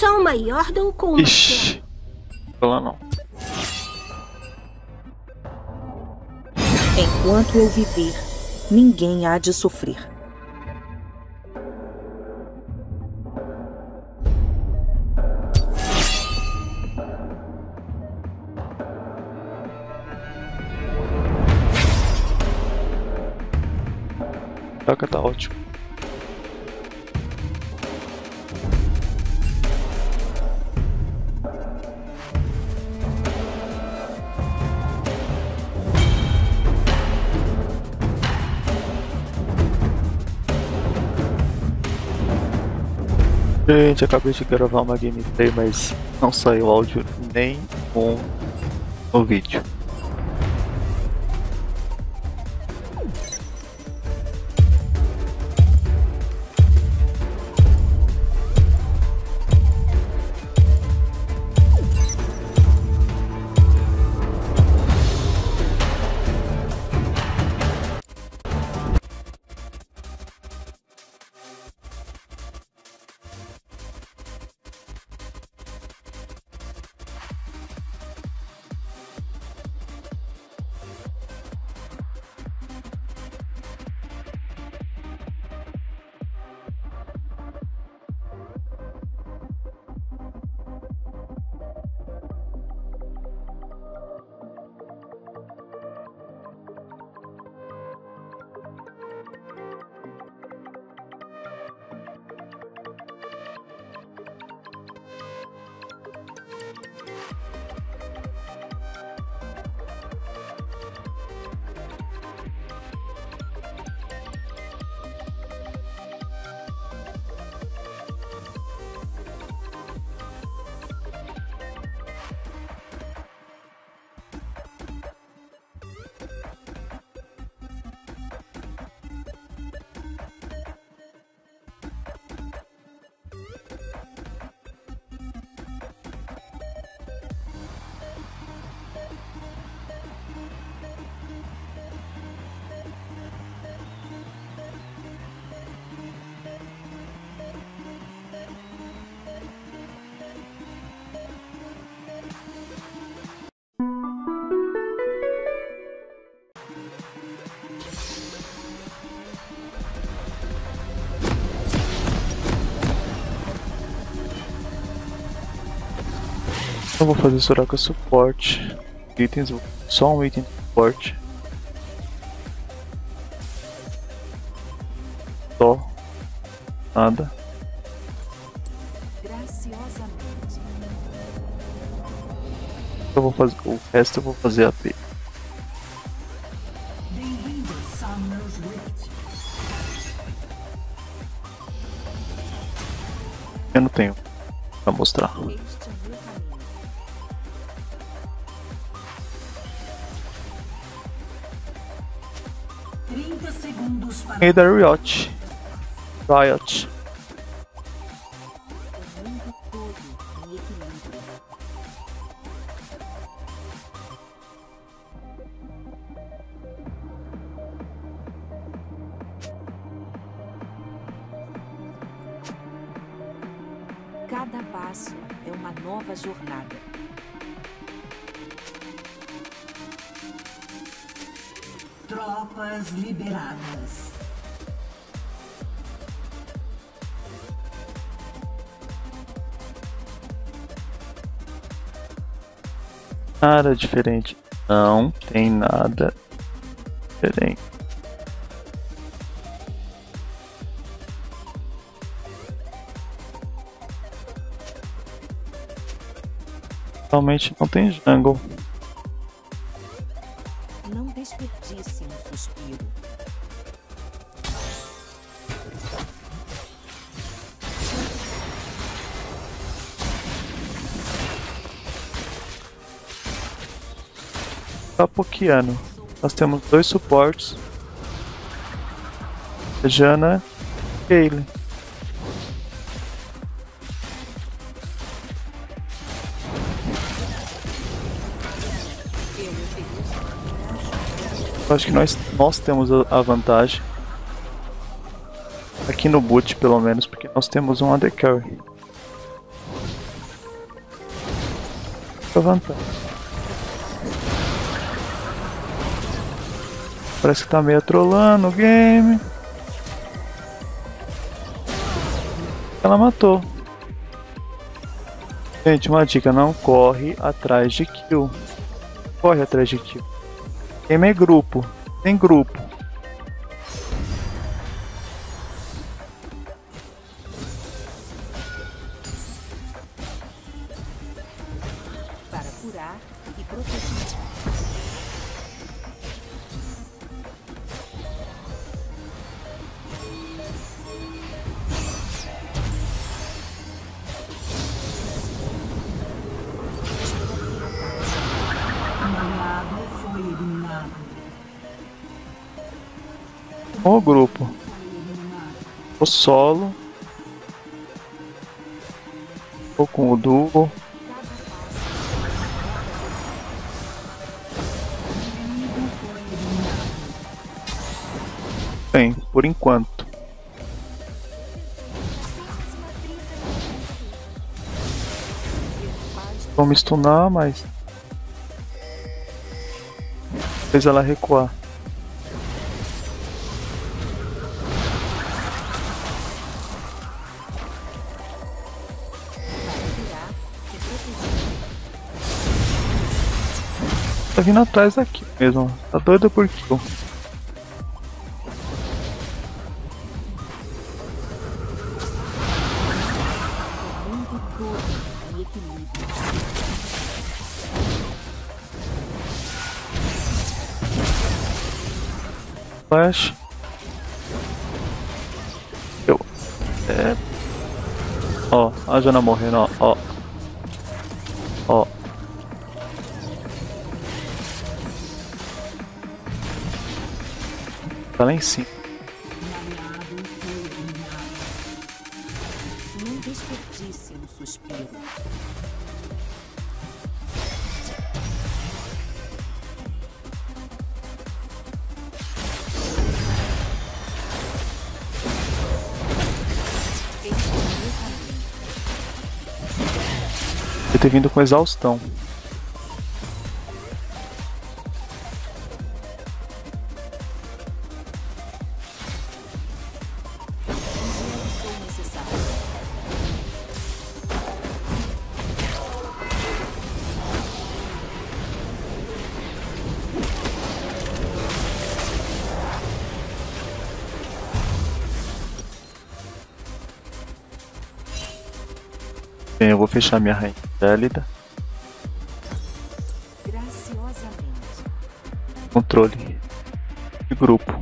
Só uma Yordle com uma... Ixi. Fala não. Enquanto eu viver, ninguém há de sofrer. Toca, tá ótimo. Gente, acabei de gravar uma gameplay, mas não saiu áudio nem no vídeo. Eu vou fazer Soraka suporte. Itens, só um item de suporte. Só. Nada. Eu vou fazer o resto, eu vou fazer AP. Eu não tenho pra mostrar. E da Riot. Cada passo é uma nova jornada. Tropas liberadas. Nada diferente. Não tem nada diferente. Realmente não tem jungle. Não desperdice um suspiro. Capoquiano. Nós temos dois suportes. Jana e Kayle. Acho que nós temos a vantagem. Aqui no boot, pelo menos, porque nós temos um AD Carry. Fica à vontade. Parece que tá meio trolando o game. Ela matou. Gente, uma dica, não corre atrás de kill. Corre atrás de kill. Game é grupo. Tem grupo. Para curar e proteger. O grupo. O solo. Ou com o duo. Bem, por enquanto. Vou me stunar, mas fez ela recuar. Tá vindo atrás aqui mesmo. Tá doido por kill. Flash. Eu. É. Ó, a Jana morrendo, ó, ó. Ó. Tá lá em cima. Não desperdice um suspiro. Ele ter vindo com exaustão. Bem, eu vou fechar minha rainha Gélida. Graciosamente. Controle de grupo.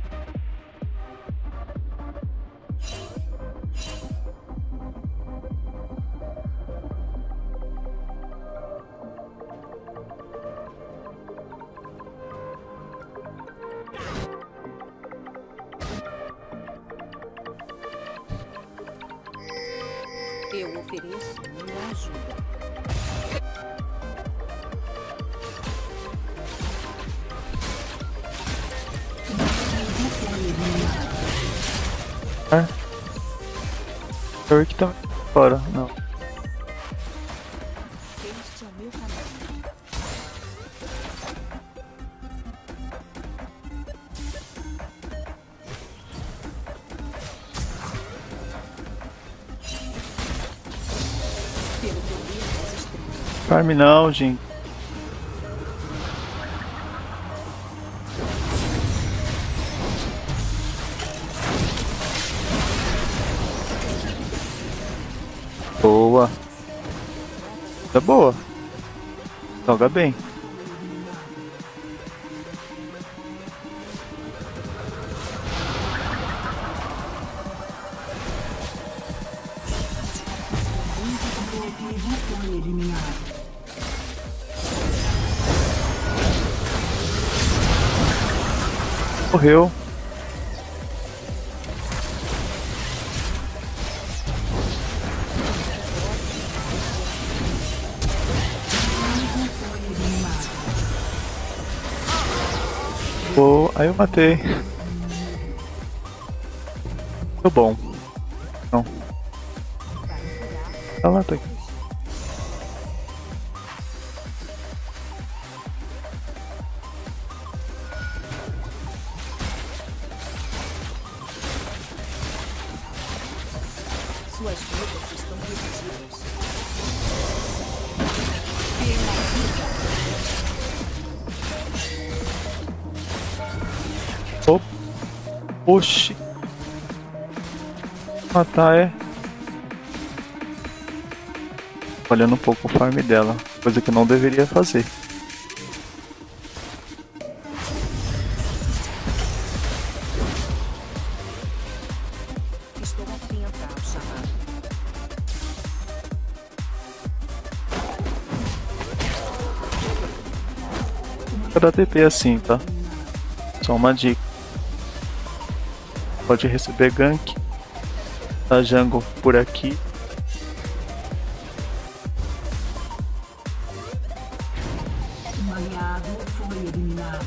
Eu ofereço minha ajuda. É. Eu que tá fora, não. Este é o meu caminho. Pelo poder das estrelas. Farm não, gente. Boa. Tá boa. Joga bem. Morreu. Boa. Aí eu matei. Tô bom. Não. Tá lá, tá aqui. Suas vidas estão perdidas. Oh. Oxi. Matar é. Olhando um pouco o farm dela, coisa que não deveria fazer. Estou atenta ao chamado. Cada TP assim, tá? Só uma dica. Pode receber gank. A jungle por aqui. Um aliado foi eliminado.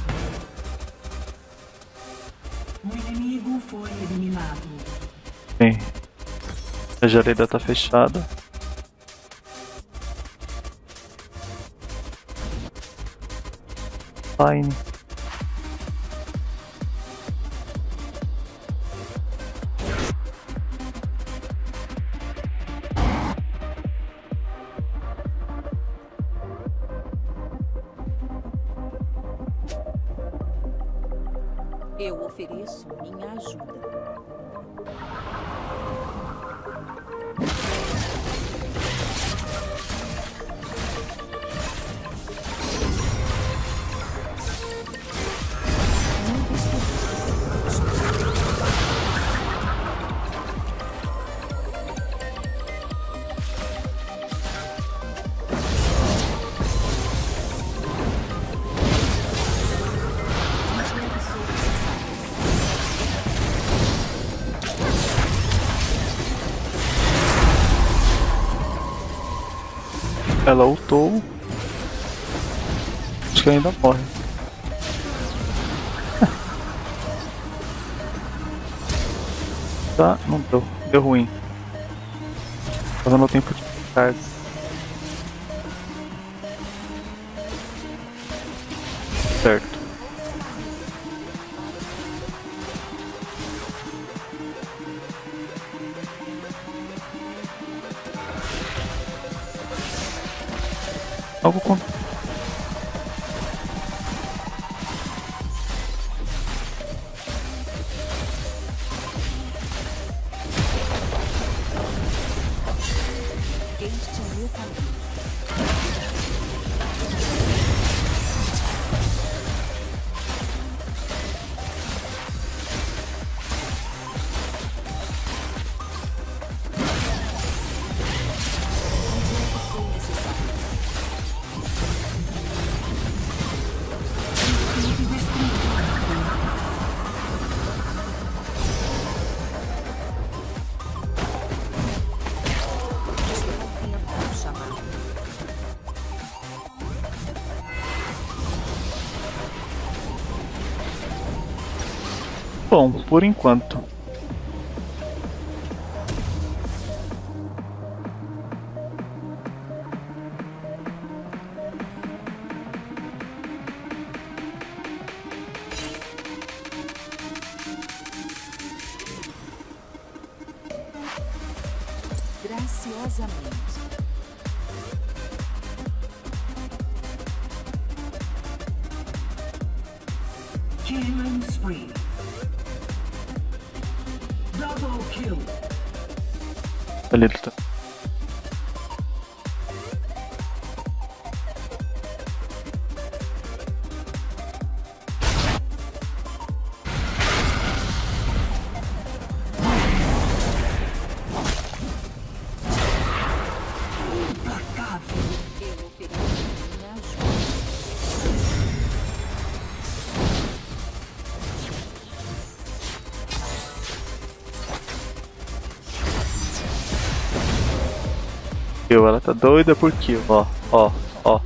Um inimigo foi eliminado. Bem, a jareda tá fechada. Fine. Eu ofereço minha ajuda. Ela ultou. Acho que ainda morre. Tá, não deu. Deu ruim. Tava no tempo de carga. Certo. Algo com... Este é meu caminho. Sou necessário. Estou atenta ao chamado. Bom, por enquanto. Graciosamente. Killing spree. Double kill. Ali ele tá. Implacável. Eu ofereço minha ajuda. Ela tá doida por kill, ó, ó, ó.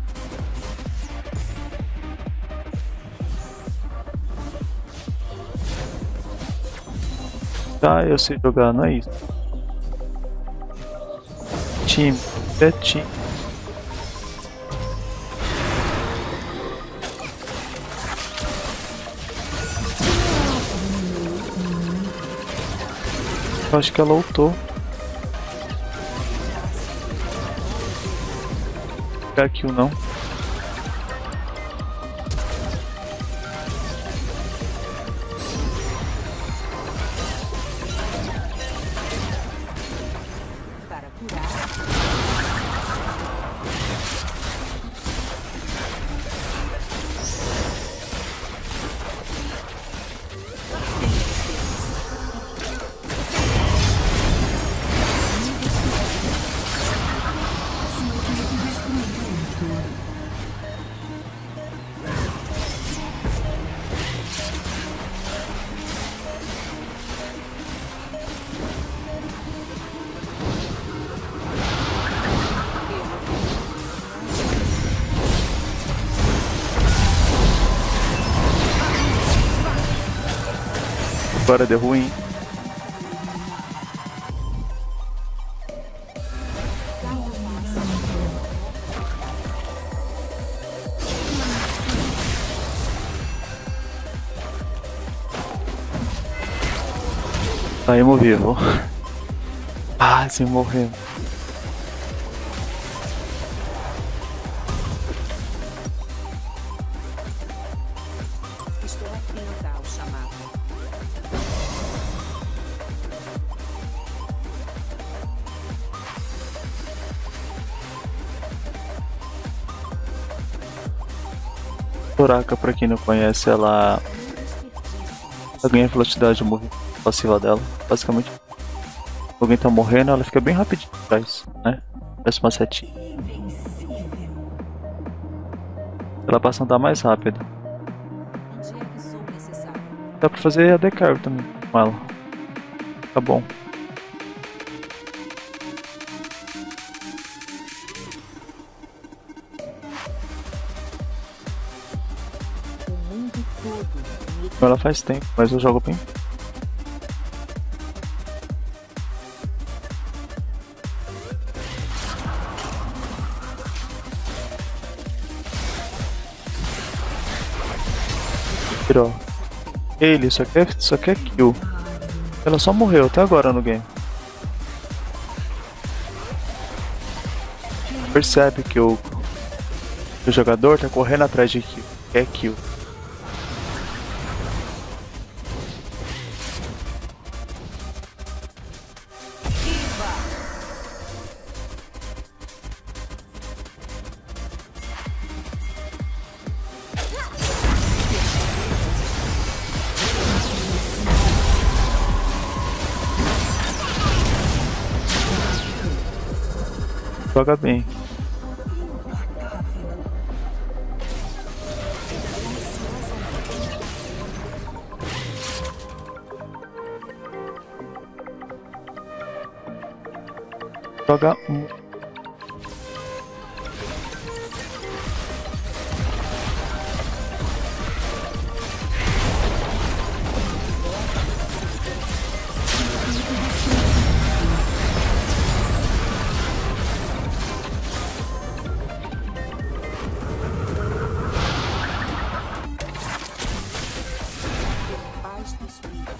Tá, eu sei jogar, não é isso. Time, é time. Eu acho que ela ultou. Pegar kill não. Para curar. Sua equipe destruiu um turret. Agora deu ruim. Saímos vivo. Quase morremos. Estou atenta ao chamado. Soraka, pra quem não conhece, ela ganha velocidade de movimento passiva dela. Basicamente, alguém tá morrendo, ela fica bem rapidinho atrás, né? Parece uma setinha. Invencível. Ela passa a andar mais rápido. Onde é que sou necessário? Dá pra fazer a decarry também com ela. Tá bom. O mundo todo me Ela faz tempo, mas eu jogo bem. Tirou. Ele só quer kill. Ela só morreu até agora no game. Percebe que o jogador tá correndo atrás de kill. Quer kill. Joga bem. Joga paz do espírito.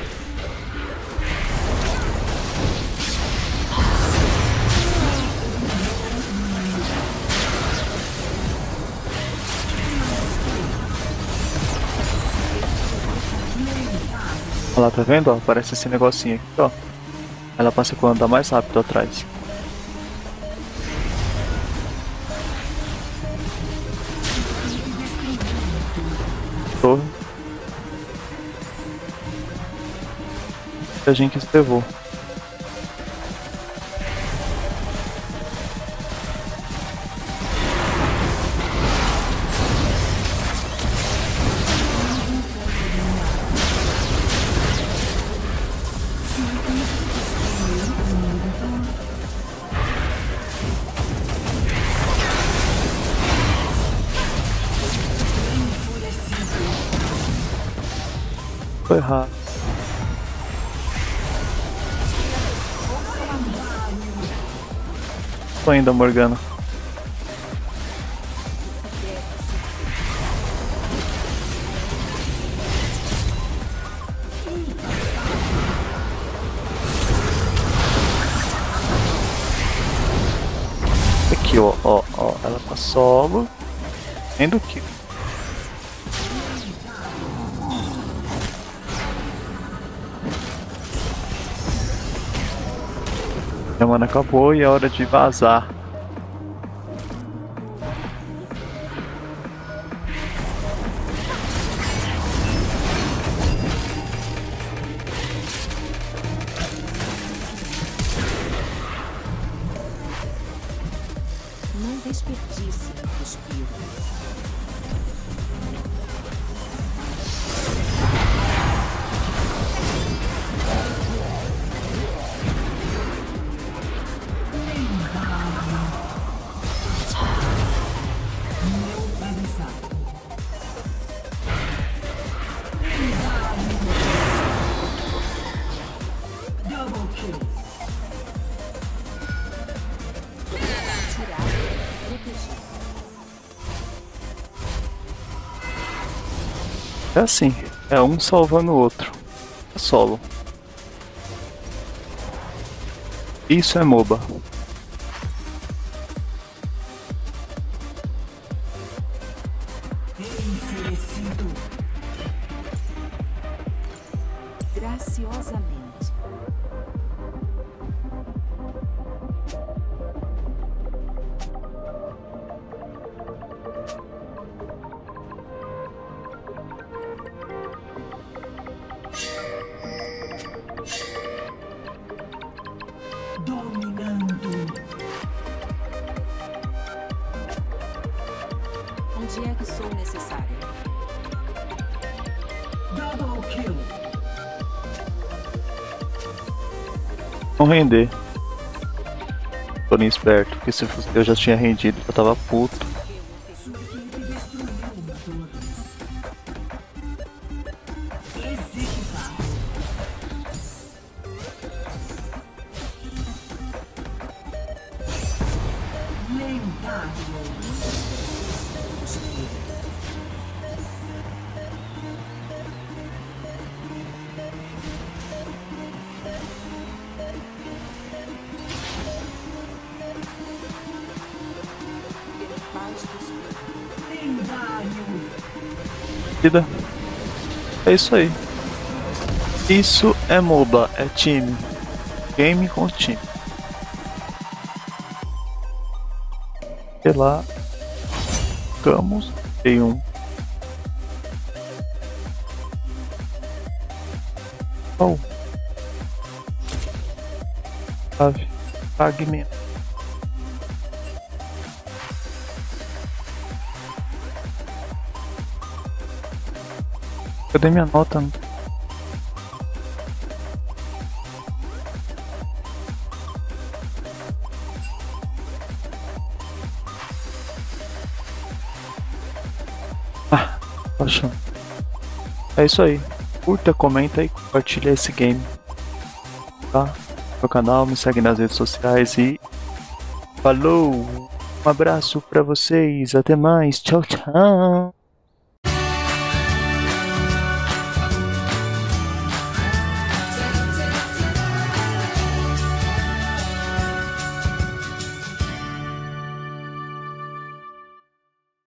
Olha lá, tá vendo? Ó, aparece esse negocinho aqui, ó. Ela passa quando anda mais rápido atrás. Torre. A gente levou. Foi errado. Tô ainda, Morgana. kill, ó. Ela tá solo. Tendo kill. A mana acabou e é hora de vazar. Não desperdice o respiro. É assim, é um salvando o outro. É solo. Isso é MOBA. Graciosamente. Dominando. Onde é que sou necessária? Double kill. Não render. Tô nem esperto, porque se fosse eu já tinha rendido, eu tava puto. Sua equipe destruiu uma torre. Executado. Lendário. Paz do espírito. Lendário. Vida. É isso aí. Isso é MOBA, é time. Game com time. Sei lá. Ficamos em um. Oh. Ave. Fragmento. Cadê minha nota? Ah, tô achando. É isso aí. Curta, comenta e compartilha esse game. Tá? Meu canal, me segue nas redes sociais e falou! Um abraço pra vocês, até mais, tchau, tchau!